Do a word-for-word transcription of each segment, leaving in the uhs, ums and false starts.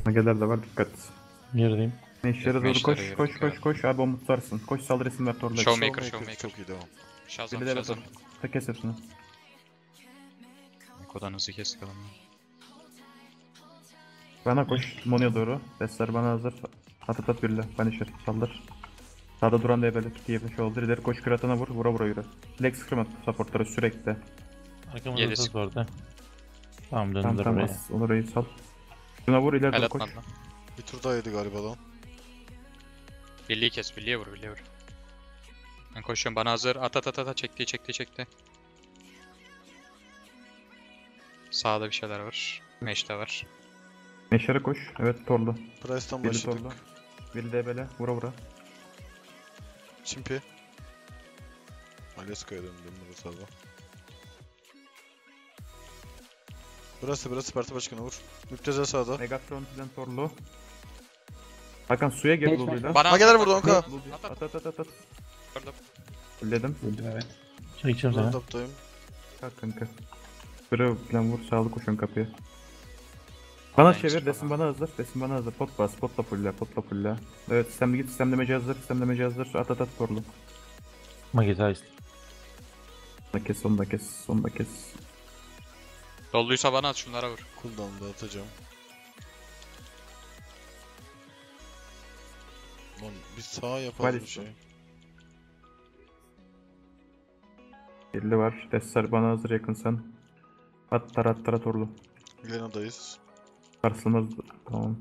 Mageler de var, dikkat. Girdeyim. Neşlere doğru Meşlere koş, girdik koş, koş, ya. koş. Abi omutlarsın. Koş, sal resimler torla. Showmaker, Showmaker Showmaker. çok iyi, devam. Shazam, Bir de Shazam. tek kes hepsini. Eko'dan hızlı kestik adamı. Bana koş, Monio'ya doğru. Destler bana hazır. At at at birle. Punisher, saldır. Sağda duran debeler, diye oldu. İleri koş, kıratana vur, vura vura yürü. Lex scrim at, supportları sürekli. Arkamızda Yedisi. ses vardı. Tamam Tamam döndüler tamam, oraya. as. Onu orayı sal. Şuna vur, ileri El doğru koş. atmadı lan. Bir tur daha yedi galiba lan. Birliği kes, birliğe vur, birliğe vur. Ben koşuyorum, bana hazır. At at at at, çekti, çekti, çekti. Sağda bir şeyler var. Meş de var. Neşlere koş. Evet, torlu. Price'tan Biri başladık. torlu. Biri debele, vura vura. Çimpi. Alyaska'ya döndüm burası abi. Burası burası Parti Başkanı vur. Müpteza sağda. Megatron filan torlu. Hakan suya gir Geç, Lulu'yla. Bana Mageler hazır, vurdu bak. onka. Lulu, At, at. At at at at. Gördüm. Fulledim. Evet. Çekeceğim Ben sana. taptayım. Kalk kanka. Bravo plan vur, sağlı koşun kapıya. Bana Aynen, çevir, çık resim bana. bana hazır, resim bana hazır. Pot bas, potla fulla, potla fulla. Evet, sistemde git, sistemlemeci hazır, sistemlemeci hazır. At at at torlu. Mageta ist. Onu da kes, onu da kes, onu da kes. Dolduysa bana at, şunlara vur. Cooldown'da atacağım. Lan bir sağ yapalım bir Maalesef. şey. Birli var, destler bana hazır, yakınsan. At tara at tara torlu. Milena'dayız. Sarsılmaz, tamam.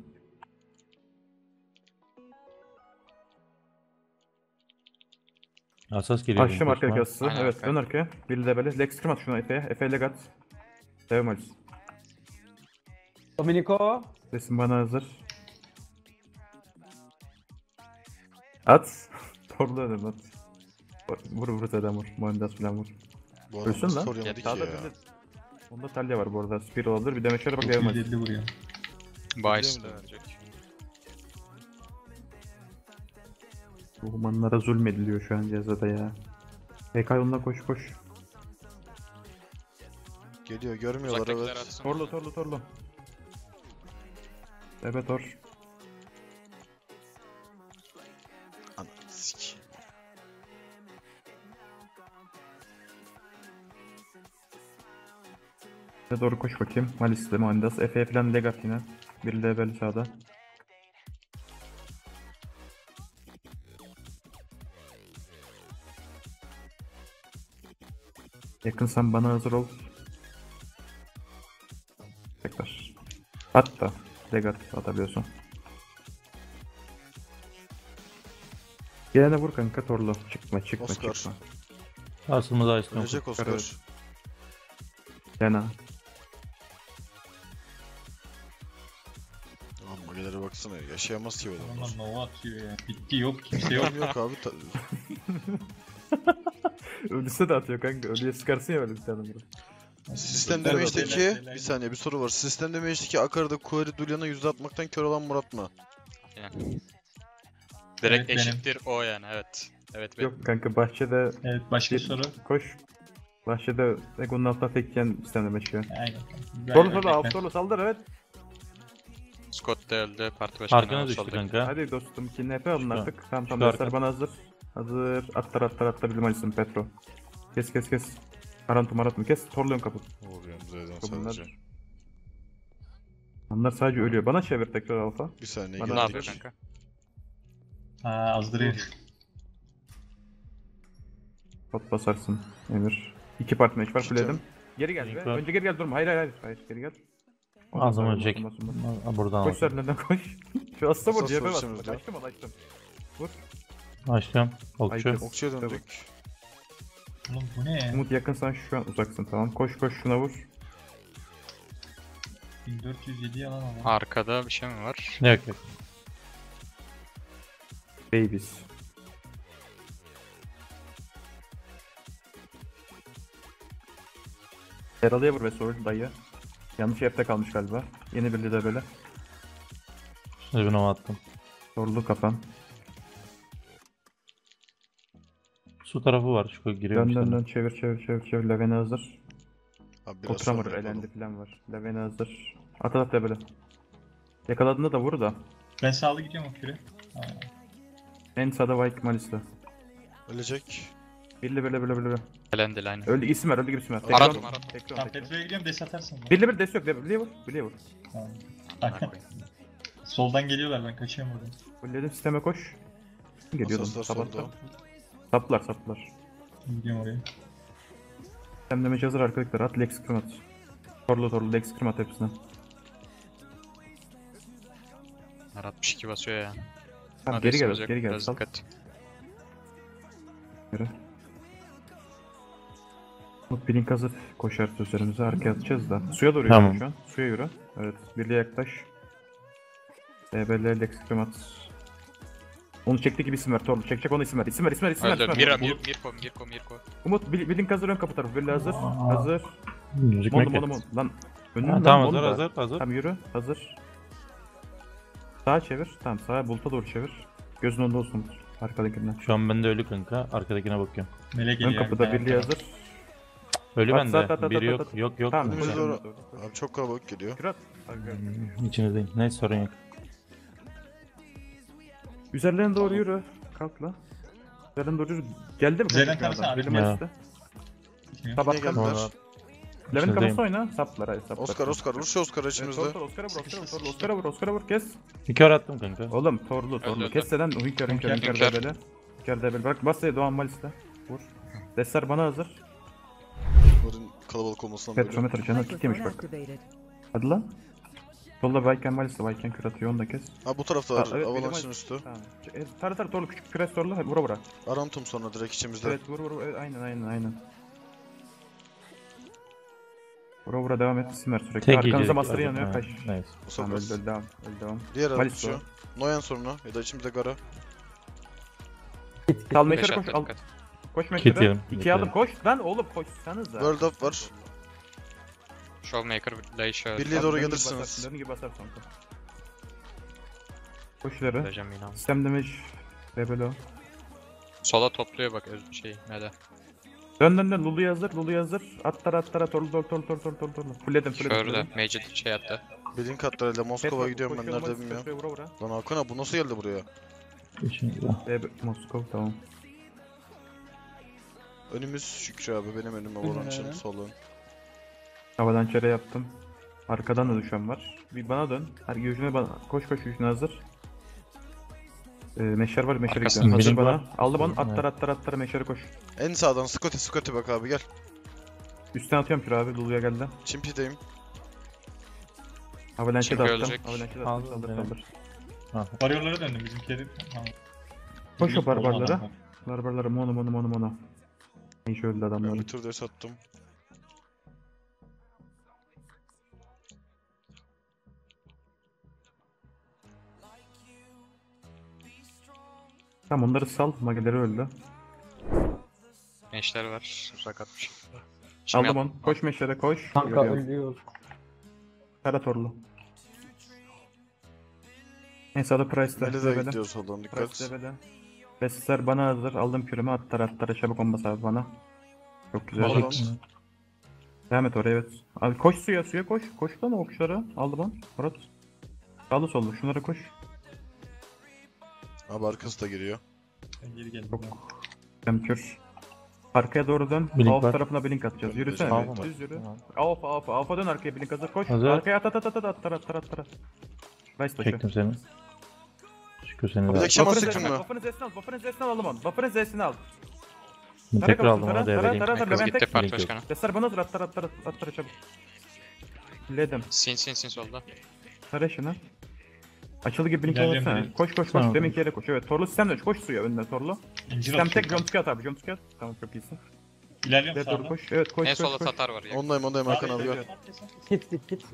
Asas geliyor. Açtım büyük arka ihtimal. kasası, Aynen, evet arkaya. dön arkaya. Birli de böyle, Lex kırm at şuna Efe'ye, Efe'ye leg at. Devam Alice. Domenico. Resim bana hazır. At. Torlu ödüm at. Vur vur zaten vur. Muhandas falan vur. Bu adam Ölsün nasıl lan. soruyor ki Sağda ya. böyle. Onda talya var bu arada. Spear olabilir. Bir de meşale bak devam et. elli vuruyor. Bahis de mi? verecek. Bu humanlara zulmediliyor şu an cezada ya. P K yoluna koş koş. Geliyor görmüyorlar Uzaktakiler evet. atsın. Torlu torlu torlu. Evet tor. Ana sik. Size doğru koş bakayım. Malis'le Muhandas. Efe'ye falan leg at yine. Bir level sağda. Yakınsan bana hazır ol. Tekrar. At da. Leg at atabiliyorsun. Gelene vur kanka torlu. Çıkma çıkma Oscar. çıkma. Sarsılmaz Ice'dan. Ölecek Oscar. Evet. Yana. Tamam magelere baksana yaşayamaz ki bu adamlar. Aman Nova atıyor ya. Bitti yok kimse yok. Yok yok abi. ta- Ölüse de atıyor kanka. Ölüye sıkarsın ya böyle bir tane bunu. Sistem Helal damage'deki olsun, helal. bir saniye bir soru var. Sistem damage'deki Akar'da Quarry Dulyan'a yüzde atmaktan kör olan Murat mı? Direkt Evet, benim. eşittir o yani, evet. Evet benim. Yok kanka bahçede Evet başka bir soru. koş. Bahçede Egon'un altına tekken istememe çıkıyor. Aynen. Torlu torlu alt torlu saldır evet. Scott da öldü, parti başkanı Arkana düştü soldaki. kanka. Hadi dostum ki ne yapalım Şu an. artık. Tamam Şu tamam arka. dersler bana hazır. Hazır. Atlar atlar atlar bizim Alice'in Petro. Kes kes kes. Arantum aratım kes. Torluyorum kapı. Vuruyorum Z'den Bunlar, sadece. onlar sadece ölüyor. Bana çevir tekrar alfa. Bir saniye Bana Ne yapıyor geldik. kanka? Ha azdırıyor. Pot basarsın Emir. İki parti match var Çıkacağım. fulledim. Geri gel be. Link var. Önce geri gel durma. Hayır hayır hayır. Hayır geri gel. Ağzıma Olmaz, ölecek. olmaz, olmaz. Ha, Buradan Koş al. sen önden koş. Şu hasta vur Asas C F bas. soruşturmamız Bak, ya. Açtım onu açtım. Açtım. Okçu. Ayıp. Okçuya döndük. Oğlum bu ne ya? Umut yakınsan şu an uzaksın tamam. Koş koş şuna vur. bin dört yüz yedi yalan ama. Arkada bir şey mi var? Yok yok. Babies. Yaralıya vur ve soru dayı. Yanlış F'de kalmış galiba. Yeni bir de böyle. Şimdi bir nova attım. Sorulu kafan. Su tarafı var. Şu giriyor. Dön dön dön çevir çevir çevir çevir. Levene hazır. Abi biraz Oturamır sonra elendi yapalım. falan var. Levene hazır. At at da böyle. Yakaladığında da vur da. Ben sağlı gidiyorum o küre. Ha, En sağda Vike Malis'te. Ölecek. Birli birli birli birli. Elendil aynen. Öldü isim ver, öldü gibi isim ver. Aradım, Tekrar- aradım. tekrar- Tamam tekrar. Petro'ya gidiyorum des atarsın. Birli bir des yok. Birliğe vur. Birliğe vur. Tamam. Amına koyayım. Soldan geliyorlar ben kaçıyorum buradan. Fulledim sisteme koş. Geliyordum. Asaslar Sabah. solda. Saplar saplar. Gidiyorum oraya. Sistemleme hazır arkadaşlar. At Lex Scrim at. Torlu torlu Lex Scrim at hepsine. Bunlar altmış iki basıyor ya. Tamam, Hadi geri gel, esimiz yok, geri gel. biraz Sal. dikkat. Yürü. Umut blink hazır. Koşar üzerimize. Arkaya atacağız da. Suya doğru Tamam. yürü şu an. Suya yürü. Evet. Birliğe yaklaş. D B L Lex Scrim at. Onu çekti gibi isim ver. Torlu. Çekecek onu isim ver. İsim ver, isim ver, isim ver. Öldü. isim ver. Mira, Umut- Mir, Mirko, Mirko, Mirko. Umut bil- blink hazır ön kapı tarafı. Birliğe hazır. Hazır. Müzik Mono maket. mono mono. Lan. Önünden Ha, lan, tamam mono hazır da. hazır hazır. Tamam yürü. Hazır. Sağa çevir. Tamam sağa buluta doğru çevir. Gözün onda olsun Umut. Arkadakinden. Şu an bende ölü kanka. Arkadakine bakıyorum. Mele Ön geliyor. kapıda bir birliğe tane. hazır. Ölü At, bende. at, at, at, Biri at, yok. at. Yok yok. Tamam. Önümüze koş. doğru. Abi çok kalabalık geliyor. Kürat. Hmm, İçinizdeyim. Neyse sorun yok. Üzerlerine doğru yürü. Kalk la. Üzerlerine doğru yürü. Geldi mi? Üzerinden kanka tarasana adam? abi. Benim Ya. Malis'te. Gitmiyor. Sabah Yine kalk. geldiler. Valla. Levent İçinizdeyim. kafasına oyna. Saplar hadi saplar. Oscar Oscar vur şu Oscar'ı Evet, içimizde. Oscar Oscar'a vur Oscar'a vur Oscar'a vur Oscar'a vur Oscar'a vur kes. Bir kör attım kanka. Oğlum torlu torlu öldü. kes deden hünkar hünkar Hünkar, hünkar hünkar. debeli. Hünkar debeli bırak bas Doğan Malis'te. Vur. Destler bana hazır. Bunların kalabalık olmasından böyle. Petrometre canı kitliymiş bak. Hadi lan. Solda Vayken Malis'te Vayken kür atıyor onu da kes. Ha bu tarafta var. Ha, evet, Avalanche'ın benim- üstü. Tamam. E, Tarı tarı torlu küçük pres torlu vura vura. Arantum sonra direkt içimizde. Evet vur vur vur. Evet, aynen aynen aynen. Vura vura devam et isim ver sürekli. Tek Arkanıza yiyecek. master Hadi, yanıyor ha, kaç. Neyse. Tamam Oscar. öldü öldü devam. Öldü devam. Diğer Malis atışıyor. Noyan sonra ya da içimizde Gara. Sal Beş meşere koş attı, al. dikkat. Koş Kit meşere. yedim, İkiye bekledim. aldım koş lan oğlum koşsanıza. World Up var. Showmaker, Leisha. Birliğe doğru Dönün gibi gelirsiniz. basarsın, dönün gibi basarsın kanka. Koş ileri. Vereceğim yine. Sistem damage. Rebelo. Sola topluyor bak öz şey Mede. Dön dön dön Lulu'ya hazır Lulu'ya hazır. Atlar atlar at torlu torlu torlu torlu torlu torlu torlu. Fulledim fulledim. Şöyle Major şey attı. Bilin katlarıyla Moskova gidiyorum ben nerede bilmiyorum. Vura vura. Lan Hakan abi bu nasıl geldi buraya? İçinizde. Rebe Moskova tamam. Önümüz Şükrü abi benim önüm Avalanche'ın solu. Havadan çere yaptım. Arkadan da düşen var. Bir bana dön. Her yüzüne bana. Koş koş yüzüne hazır. Ee, meşer var meşere Arkasında gidiyorum. Hazır birim bana. var. Aldı bana Evet. atlar atlar atlar meşere koş. En sağdan Scotty Scotty bak abi gel. Üstten atıyorum kür abi Lulu'ya geldi. Çimpi'deyim. Avalanche'e de Şimdi attım. ölecek. Avalanche'e de Aldı, attım. Saldır evet. saldır. Ha. Varyorlara döndüm bizimkileri. Ha. Koş o barbarlara. Olmadan. Barbarlara mono mono mono mono. İyi öldü Ben adamlar. bir tur des attım. Tamam onları sal. Mageleri öldü. Gençler var. Uzak atmış. Aldım onu. Koş meşere koş. Kanka Görüyorum. ölüyor. Taratorlu. En sağda Price'da. Melide Zebede. gidiyor soldan Price dikkat. Zebede. Bestler bana hazır. Aldım kürümü. Attar attar. Çabuk olmasa abi bana. Çok güzel. Valorant. Devam et oraya evet. Abi koş suya suya koş. Koş lan o okçulara. Aldım onu. Murat. Sağlı sollu. Şunlara koş. Abi arkası da giriyor. Ben geri geldim. Çok. Hem kür. Arkaya doğru dön. Blink Alf var. tarafına blink atacağız. Yürüsene. Alfa Evet, mı? düz yürü. Tamam. Alfa alfa. Alfa dön arkaya blink hazır. Koş. Hazır. Arkaya at at at at at attar attar attar attar. Rice taşı. Çektim seni. Şükür seni Bir de. de Şaman Buffer'ın sıkın Z'sini al. mı? Buffer'ın Z'sini al. Buffer'ın Z'sini al oğlum. Buffer'ın Z'sini al. Ben Tara tekrar aldım kapısını, ona tara, tara, devreleyim. tara, tara. Kız Levent gitti tek. parti Link yok. başkanı. Deser bana hazır attar attar attar çabuk. Ledim. Sin sin sin solda. Tara şunu. Açılı gibi blink İlerliyorum, alırsana. ileri. Koş koş koş. Tamam. Deminki yere koş. Evet. Torlu sistemle koş suya önüne torlu. İncir Sistem atıyor. tek. Jump at abi. Jump at. Tamam çok iyisin. İlerliyorum İleri doğru sağdan. koş. Evet koş En koş solda koş. Tatar var ya. Ondayım ondayım Hakan abi gel. Git git git.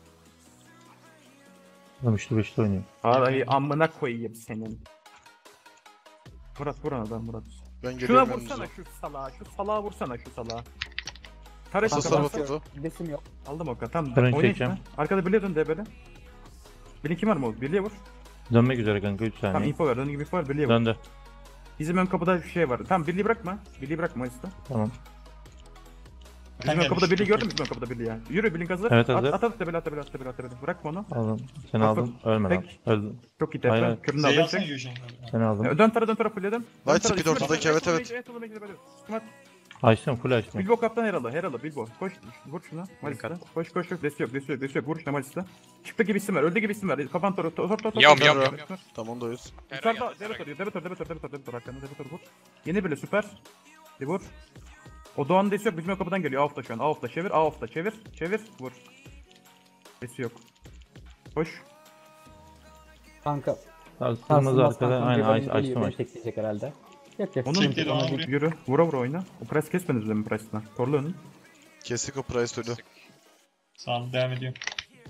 Adam üçlü beşli oynuyor. Ay amına koyayım senin. Murat vuran adam Murat. Ben Şuna geliyorum vursana yanınıza. şu salağa. Şu salağa vursana şu salağa. Tara Asaslar şaka batıldı. Desim yok. Aldım o kadar. Tamam. Ben Oynayın çekeceğim. şimdi. Arkada birliğe dön de böyle. Blink kim var mı? Birliğe vur. Dönmek üzere kanka üç Tamam saniye. info ver. Dön gibi info ver. Birliğe vur. Döndü. Bizim ön kapıda bir şey var. Tamam birliği bırakma. Birliği bırakma işte. Tamam. Bizim ön gelmiş, kapıda birliği çok gördün mü? Bizim ön kapıda birliği ya. Yürü Blink hazır. Evet, At hazır. at at tebele at tebele at tebele at tebele. Bırakma onu. Aldım. Seni Bak, aldım. Ölme lan. Tek. Öldüm. Çok iyi Hayır, tepe. hayır. Kürünü Z'yi aldım. alsana Çek. Yuşen. Seni aldım. Ya, Dön tara dön tara fulledim. Light speed ortadaki, evet, evet. Açtım. Full açtım. Bilbo kaptan Herald'a. Herald'a Bilbo. Koş vur şuna. Malis'te. Koş koş koş. Desi yok desi yok desi yok. Vur şuna Malis'te. Çıktı gibi isim ver. Öldü gibi isim ver. Kapan toru. Tor tor tor. Yom, tor. yom, Tor. yom, Tor. Tamam ondayız. Terra Yukarıda geldi, Terra Devator, geldi. Devator, Devator, Devator, Devator, Devator, Devator vur. Yeni bile süper. Bir vur. O Doğan desi yok, bizim o kapıdan geliyor. Out'ta şu an. Out'ta çevir, Out'ta çevir, çevir, vur. Desi yok. Koş. Kanka. Kırmızı arkada. Aynen aç- açtım açtım. Tekleyecek herhalde. Yok yok. Onun Çekti, ona vuruyor. yürü. Vura vura oyna. O price kesmediniz mi price'dan? Torlu önün. Kestik o price ölü. Sağ ol, devam ediyorum.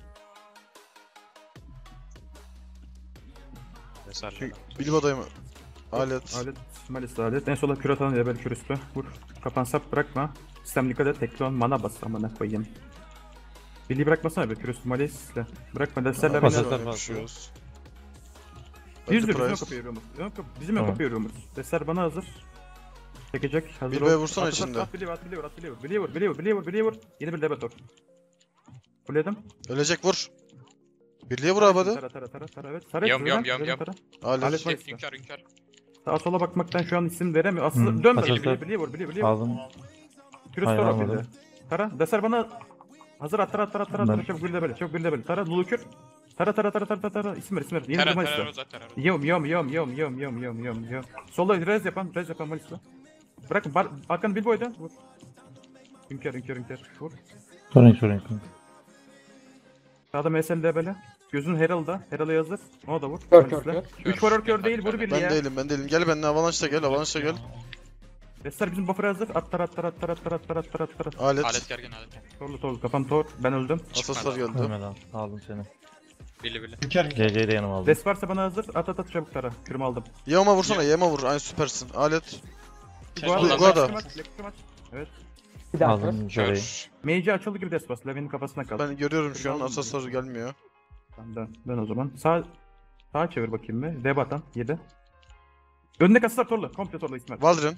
Vesaire. Şu Bilbo'dayım. Alet. Alet, Malis alet. En sola kür atan ya böyle kür üstü. Vur. Kapan sap bırakma. Sistem dikkat et. Teklon mana bas amına koyayım. Billy bırakmasana be kür üstü Malis'le. Bırakma. Desterle Pas beni. atar. Yapışıyoruz. Yüz Bence lira bizim o price. kapıya yürüyoruz. Ön kapı- Bizim ön Tamam. kapıya yürüyoruz. Deser bana hazır. Çekecek. Hazır Bilbo'ya ol. vursana At, at, içinde. At biliyor, at biliyor, at biliyor. Biliyor, biliyor, biliyor, biliyor. Yeni bir debator. Fulledim. Ölecek vur. Birliğe vur abi hadi. Tara tara tara tara evet. Tara Yom, şuradan, yom, yom, şuradan yom. tara. Alet. Alet var Hep işte. hünkâr hünkâr. Sağa sola bakmaktan şu an isim veremiyor. Aslında Hı, dön pas böyle atar. biliyor, biliyor, biliyor, biliyor. Aldım. Kürüs Hayır, tara almadım. bir de. Tara. Deser bana hazır at tara at tara at, tara Ben- tara çabuk bir de böyle. Çabuk bir de böyle. Tara Lulu kür. Tara tara tara tara tara tara. İsim ver, isim ver. Yeni Terra, bir Terra, Malis'te. Rosa, Terra. Yom yom yom yom yom yom yom yom yom. Sola rez yapan, rez yapan Malis'te. Bırakın, bar, arkanı Bilbo'ydu. Vur. Hünkâr, hünkâr, hünkâr. Vur. Sorun sorun. Sağda M S L'de böyle. Gözün Herald'da. Herald'a yazdır. Ona da vur. Kör, kör, kör. üç var kör değil. Vur bir Ben ya. değilim ben değilim. Gel benimle avalanche'da gel avalanche'da gel. Destler bizim buffer'a hazır. Atlar atlar atlar atlar atlar atlar atlar. Alet. Alet gergin alet. Torlu torlu. Kafam tor. Ben öldüm. Asaslar geldi. Ölme lan. Aldım seni. Billy Billy. Hünkâr hünkâr. C C'yi de yanıma aldım. Des varsa bana hazır. At at at çabuk tara. Kürümü aldım. Yema vursana yema vur. Ay süpersin. Alet. Çek, Guarda, Allah'ım. Guarda. Lex maç, Lex maç. Evet. Bir daha kör. Aldım Jora'yı. Kör. Mage'i açıldı gibi des bas. Levin'in kafasına kal. Ben görüyorum şu an asaslar gelmiyor. Tamam, dön. Dön o zaman. Sağ sağa çevir bakayım bir. Deb atan. yedi. Önüne kasılar torlu. Komple torlu İsmail. Valdrin.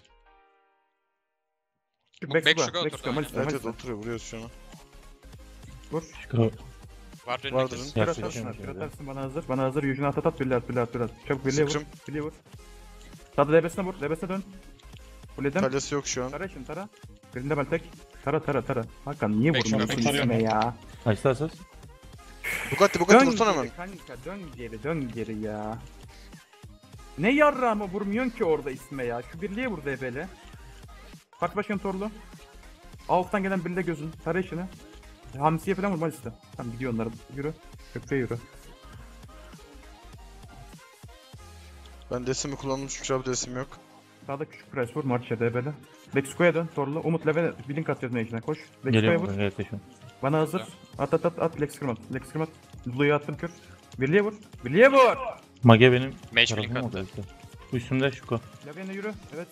Bu Back back Suga, Suga Back oturdu, Suga, aynen. Malis'te, Evet evet Malis'te. oturuyor vuruyoruz şu an. Vur. Şükür. Var Vardır'ın. Renekes. Kür Yaklaşık atarsın. yani. Kür atarsın bana hazır. Bana hazır. Yüzüne at at at. Birliğe at. Birliğe at. Birliğe at. Çabuk birliğe vur. Sıkrım. Birliğe vur. Sağda debesine vur. Debesine dön. Fulledim. Kalyası yok şu an. Tara şimdi tara. Birinde bel tek. Tara tara tara. Hakan niye Bek şuna, vurmuyorsun bek isme ya? Açtı asas. Bugatti Bugatti Dön vursana geri hemen. kanka dön geri dön geri ya. Ne yarrağımı vurmuyorsun ki orada isme ya. Şu birliğe vur debeli. Parti başkanı Torlu. Alttan gelen birliğe gözün. Tara işini. Hamsiye falan vurma liste. Tamam gidiyor onların. Yürü. Köprüye yürü. Ben desimi kullandım çünkü abi desim yok. Sağda küçük price vur. Marşa debeli. Bexiko'ya dön Torlu. Umut Leve bir link atıyor meclisine koş. Bexiko'ya Geliyorum vur. buradan. Yaklaşıyorum. Bana hazır. At at at at. Lex kırmat. Lex kırmat. Lulu'yu attım kür. Birliğe vur. Birliğe vur. Mage benim Mage tarafıma blink mı attı. kalktı? Üstümde Şuko. Laven'e yürü. Evet.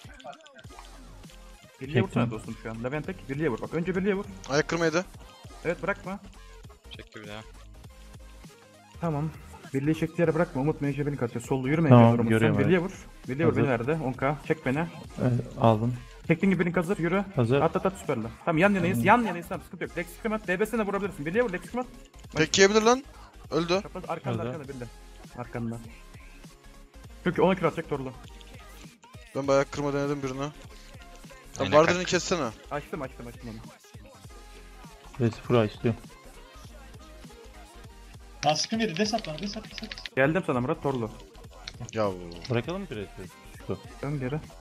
Birliğe Çektim. vursana dostum şu an. Laven tek birliğe vur. Bak önce birliğe vur. Ayak kırmaydı. Evet bırakma. Çekti bir daha. Tamam. Birliği çektiği yere bırakma. Umut Meyce beni kaçıyor. Sollu yürüme. Tamam, Umut. Sen görüyorum, birliğe vur. Birliğe vur Hazır. beni nerede? on k. Çek beni. Evet, aldım. Çektiğin gibi link hazır. Yürü. Hazır. At at at süperle. Tamam yan yanayız. Yan yanayız. Tamam sıkıntı yok. Lex kırmat. D B'sine vurabilirsin. Birliğe vur. Lex kırmat. Tek yiyebilir lan. Öldü. Kapat. Arkanda Hazır. arkanda birliğe. Arkanda. Çünkü ona kür atacak Torlu. Ben bir ayak kırma denedim birine. Tam Aynen Vardır'ını kanka. kessene. Açtım açtım açtım onu. Resi Fura istiyor. Lan sıkın yedi. Des at lan. Des at. Des at. Geldim sana Murat Torlu. Ya Bırakalım mı bir resi? Şuko. Dön geri.